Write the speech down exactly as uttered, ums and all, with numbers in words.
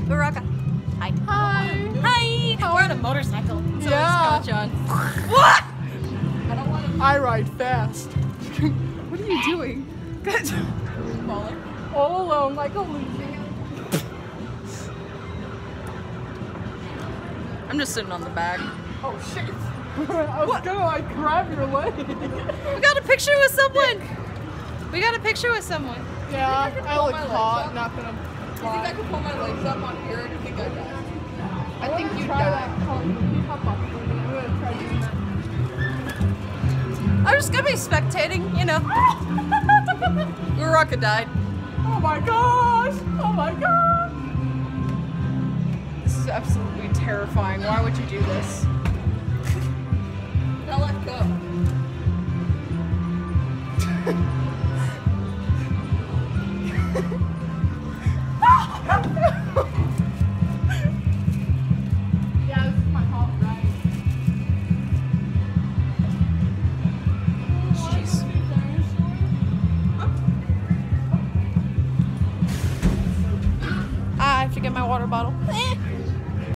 Baraka. Hi. Hi. Hi. How We're are on a you? motorcycle. So Yeah. is Kacchan. What? I don't want to. I ride fast. What are you doing? Good. Falling. All alone like a loser. I'm just sitting on the back. Oh shit. I was what? gonna like grab your leg. We got a picture with someone. We got a picture with someone. Yeah, I, I look hot. up? Not gonna. Do you think I could pull my legs up on here, or do you think I die? I, I think you die. That. Can you hop up? I'm gonna try doing that. I'm just gonna be spectating, you know. Baraka died. Oh my gosh! Oh my god! This is absolutely terrifying. Why would you do this? Now let go. Yeah, this is my hot ride. Jeez. Ah, I have to get my water bottle.